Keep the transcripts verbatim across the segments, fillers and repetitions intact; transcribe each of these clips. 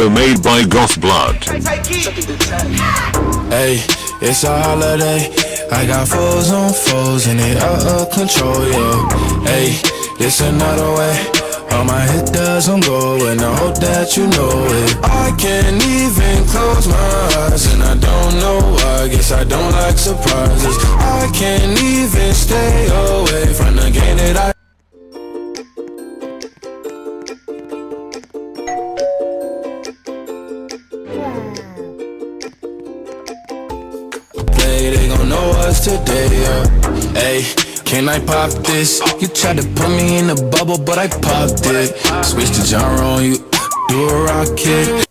video made by Goth Blood. Hey, it's a holiday. I got foes on foes and they out of control, yeah. Hey, this another way. All my hit doesn't go and I hope that you know it. I can't even close my eyes and I don't know why. Guess I don't like surprises. I can't even stay away from the game that I play. They gon' know us today, yeah. Hey, can I pop this? You tried to put me in a bubble, but I popped it. Switch the genre on you, do a rock kick.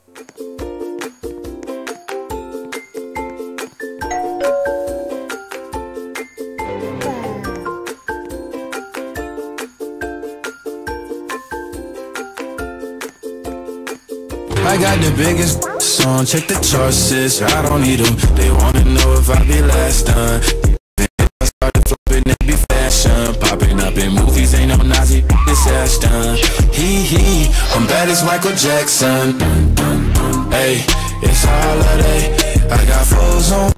I got the biggest song, check the charts, sis. I don't need them. They wanna know if I be last done. I started flipping, it be fashion. Popping up in movies, ain't no Nazi, it's Ashton. Hee hee, I'm bad as Michael Jackson. Hey, it's a holiday. I got foes on.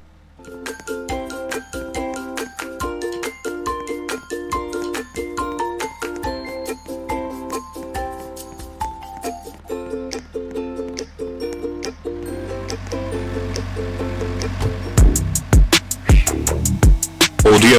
Audio.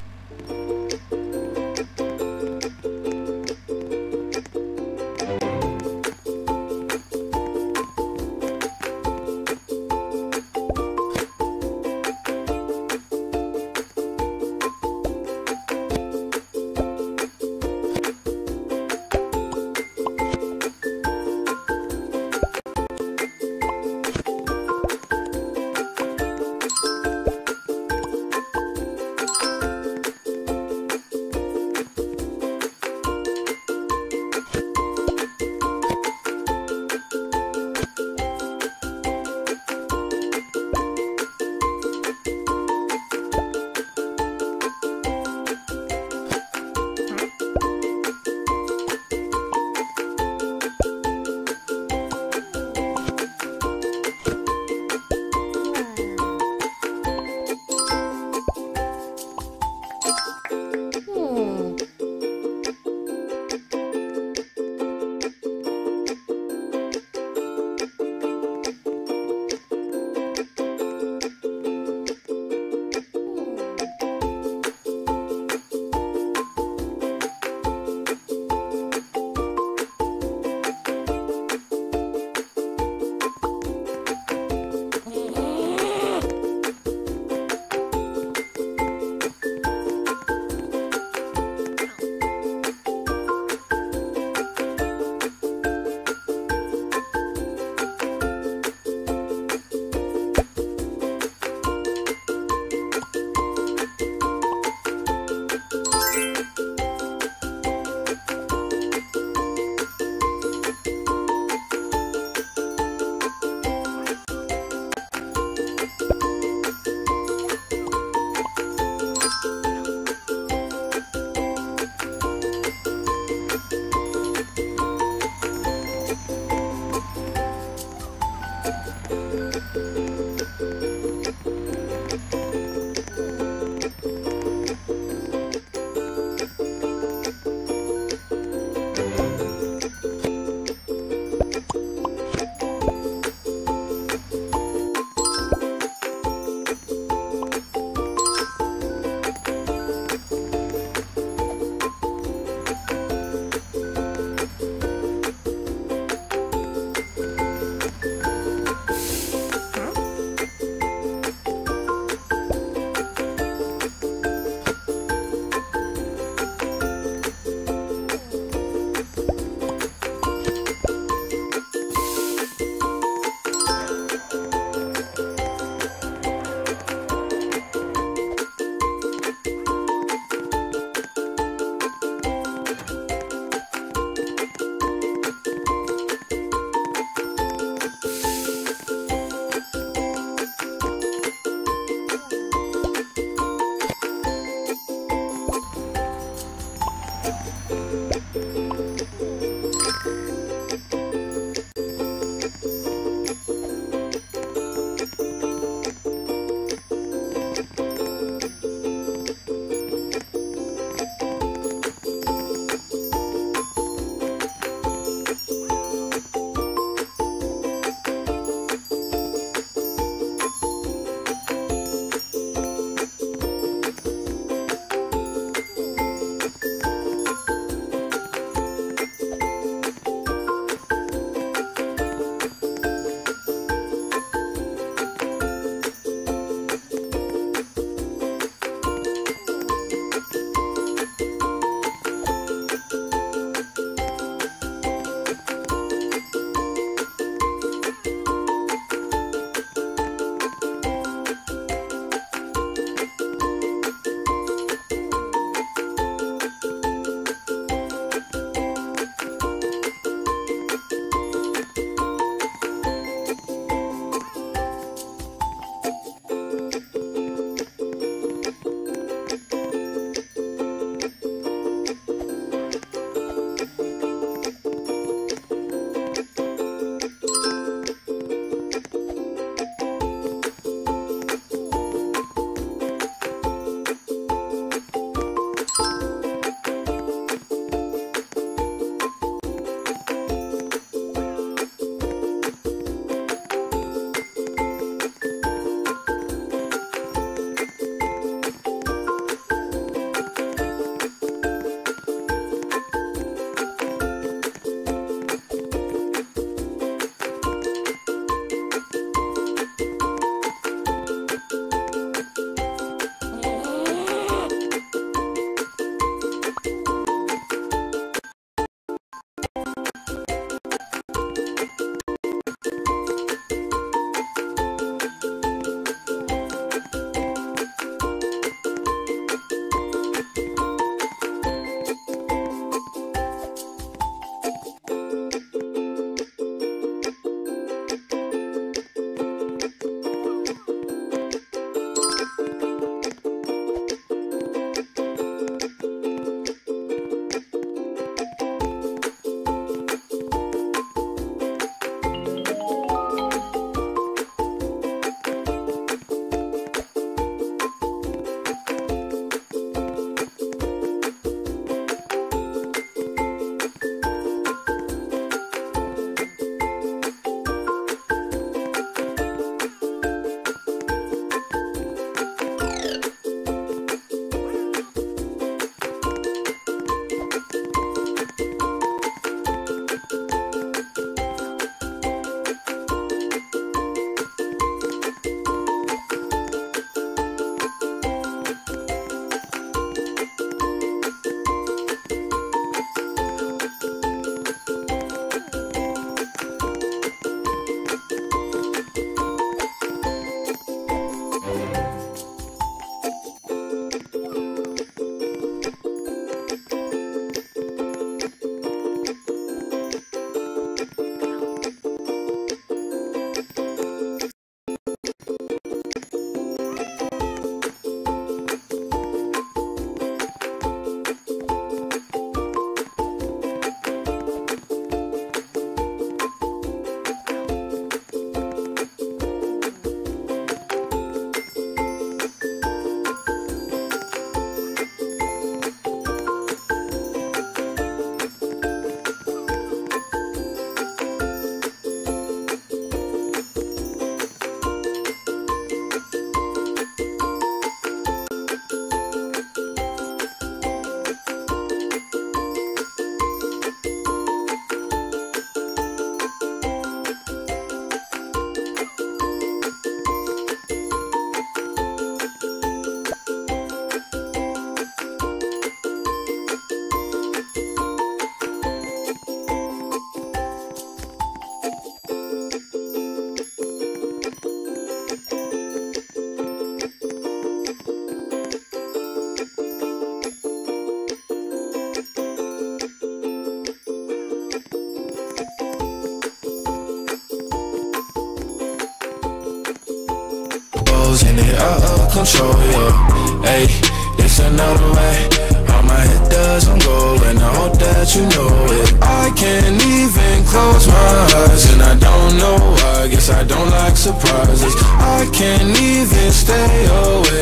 foes and they out of control, yeah. Hey, it's another way. All my hit doesn't go, and I hope that you know it. I can't even close my eyes, and I don't know why. Guess I don't like surprises. I can't even stay away.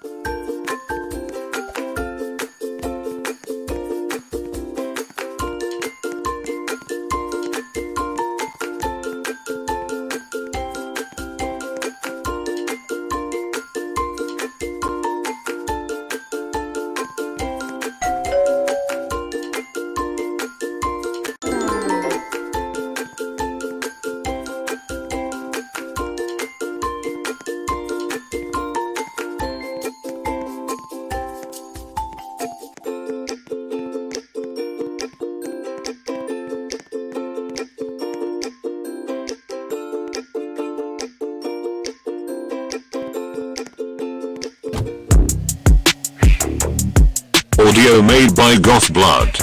Audio made by Goth Blood.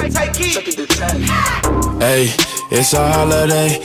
Hey, it's a holiday.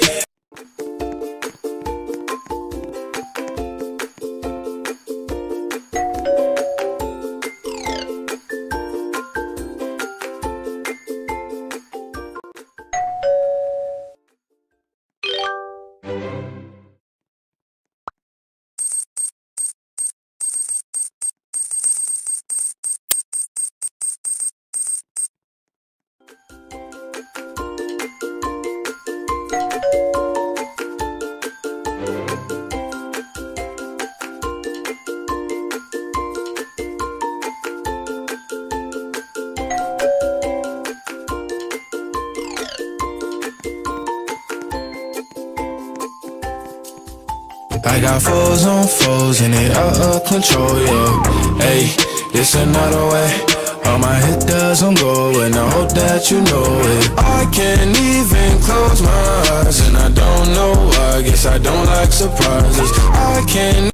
I got foes on foes and they out of control, yeah. Hey, it's another way. All my hit doesn't go, and I hope that you know it. I can't even close my eyes, and I don't know why. Guess I don't like surprises. I can't.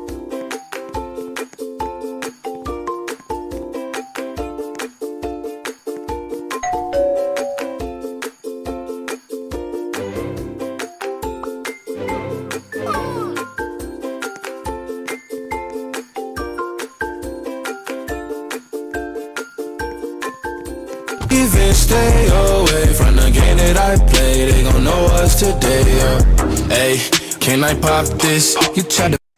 Even stay away from the game that I play. They gon' know us today, yeah. Hey, can I pop this? You try to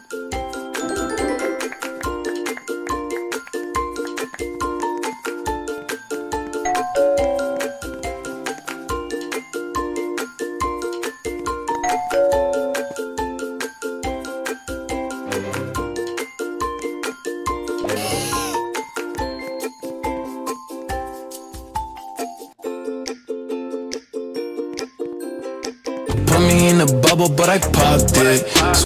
put me in a bubble, but I popped it.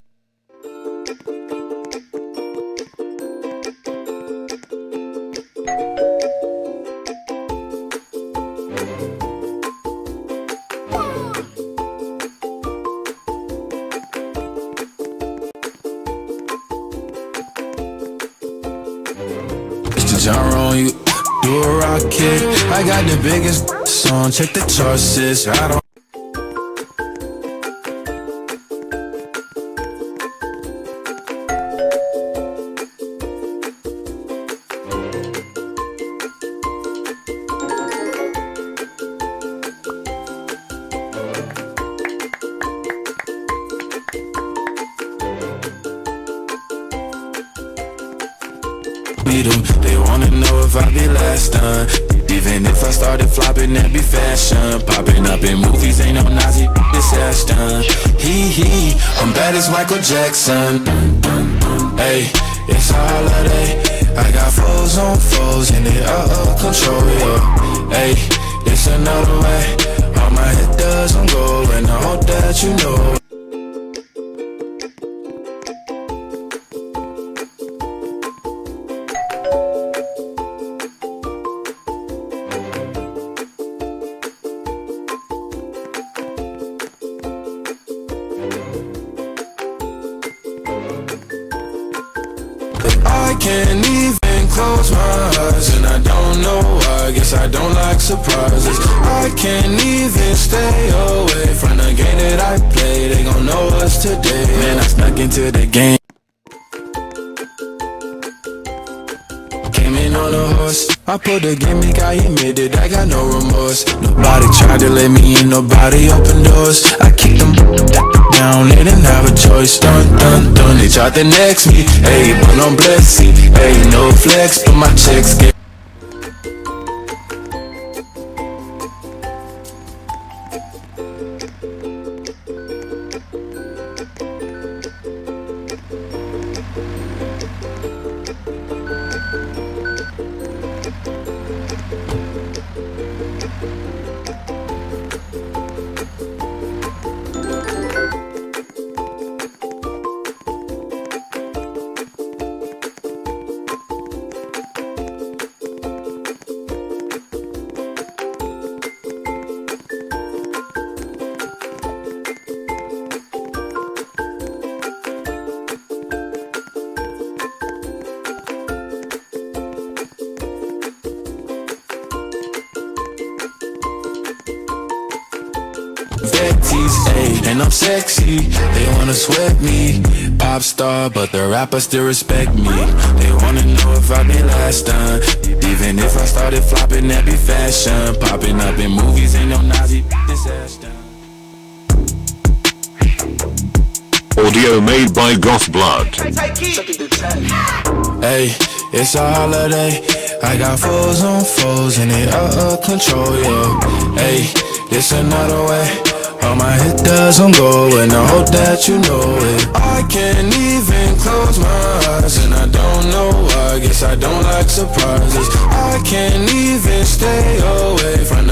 It's the genre on you, do a rocket. I got the biggest song, check the charts, sis. I don't. Them. They wanna know if I be last done. Even if I started flopping, that be fashion. Popping up in movies, ain't no Nazi, it's Ashton. Hee hee, I'm bad as Michael Jackson. Hey, it's a holiday. I got foes on foes and they out of control, yeah. Hey, it's another way. All my hit doesn't go, and I hope that you know. I can't even close my eyes, and I don't know why. Guess I don't like surprises. I can't even stay away from the game that I play. They gon' know us today. Man, I snuck into the game. I pulled the gimmick, I admit it, I got no remorse. Nobody tried to let me in, nobody opened doors. I kicked them down, they didn't have a choice. Dun, dun, dun, they tried to next me. Hey, but I'm blessed, see. Hey, no flex, but my checks get. Vecties, ayy, and I'm sexy. They wanna sweat me, pop star, but the rappers still respect me. They wanna know if I been last done. Even if I started flopping, that be fashion. Popping up in movies, ain't no Nazi disaster. Audio made by Goth Blood. Hey, it's a holiday. I got foes on foes and they out of control, yeah. Hey, this another way. All my hit doesn't go and I hope that you know it. I can't even close my eyes and I don't know why. I guess I don't like surprises. I can't even stay away from the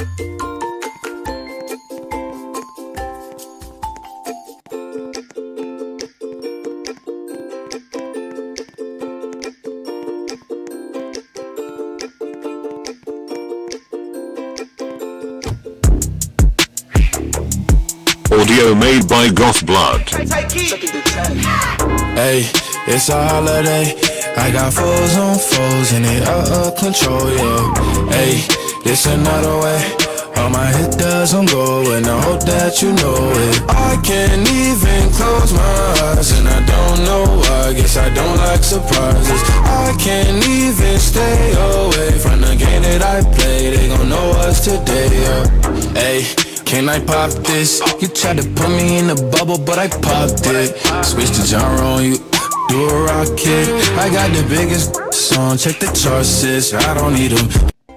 Audio made by Goth Blood. Hey, it's a holiday. I got foes on foes and they out of control, yeah. Hey, this another way. All my hit doesn't go and I hope that you know it. I can't even close my eyes and I don't know why. Guess I don't like surprises. I can't even stay away from the game that I play. They gon' know us today, yeah. Hey, can I pop this? You tried to put me in a bubble, but I popped it. Switch the genre on you, do a rocket. I got the biggest song, check the charts, sis. I don't need them.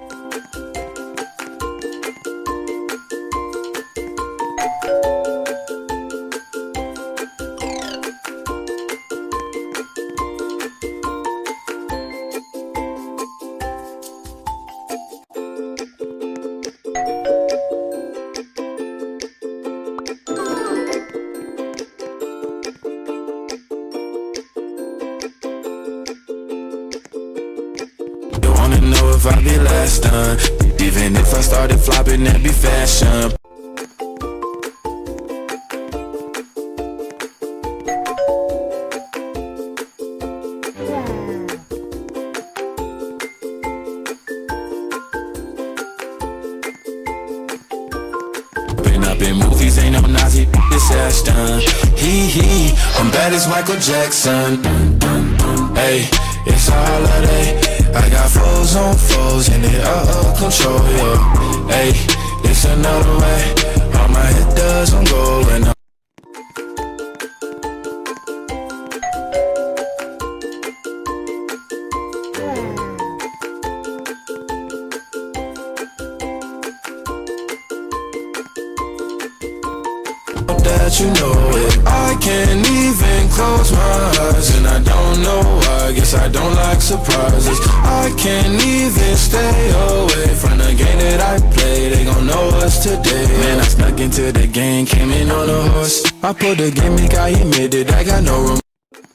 Wanna know if I be last done. Even if I started flopping, that'd be fashion. Been up in movies, ain't no Nazi, this ass done. Hee hee, I'm bad as Michael Jackson. Hey, it's a holiday. I got foes on foes and they out of control, yeah. Hey, it's another way. All my hit doesn't go and I'm that you know it. I can't even close my eyes and I don't know why. Guess I don't like surprises. I can't even stay away from the game that I play. They gon' know us today. Man, I snuck into the game, came in on a horse. I pulled the gimmick, I admitted I got no room.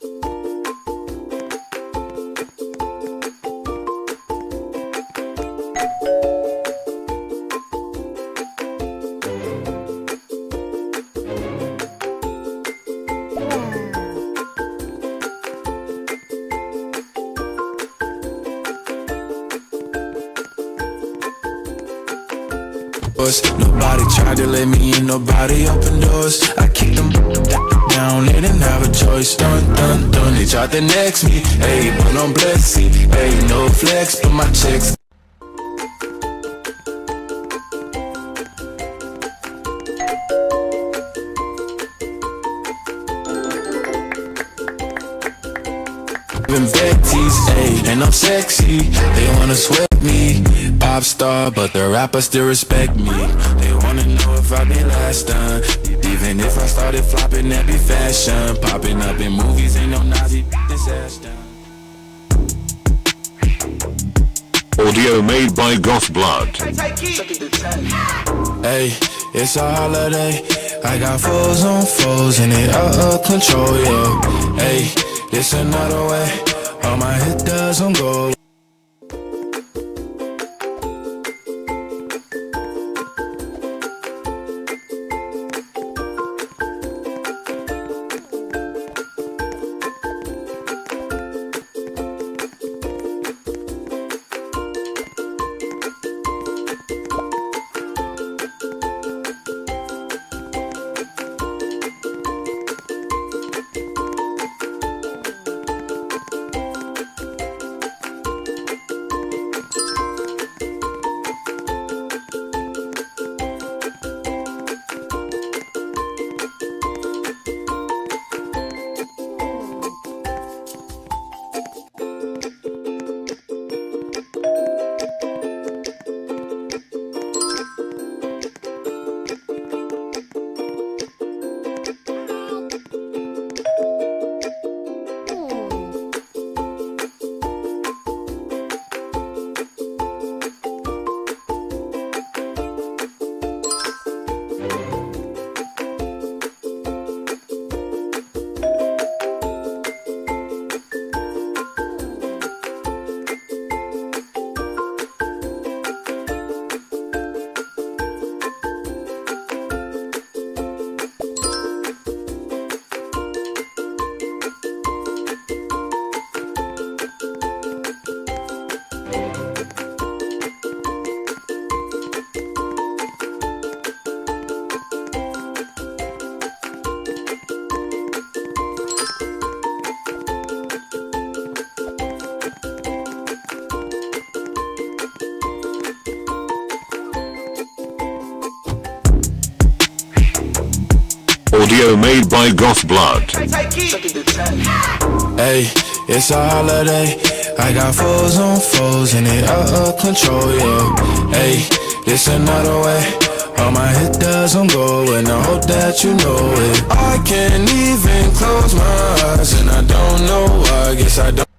Nobody tried to let me in, nobody opened doors. I kicked them down, they didn't have a choice. Dun dun dun, they tried to next me. Hey, but I'm blessed, hey, no flex, but my checks. Betty's, ayy, and I'm sexy. They wanna sweat me, pop star, but the rappers still respect me. They wanna know if I been last done. Even if I started flopping, that'd be fashion. Popping up in movies, ain't no Nazi, this ass done. Audio made by Goth Blood. Hey, it's a holiday. I got foes on foes and they out of control, yeah. Hey, it's another way. All my hit doesn't go. Audio made by Goth Blood. Hey, it's a holiday. I got foes on foes and they out of control, yeah. Hey, this another way. All my hit doesn't go and I hope that you know it. I can't even close my eyes and I don't know why. I guess I don't.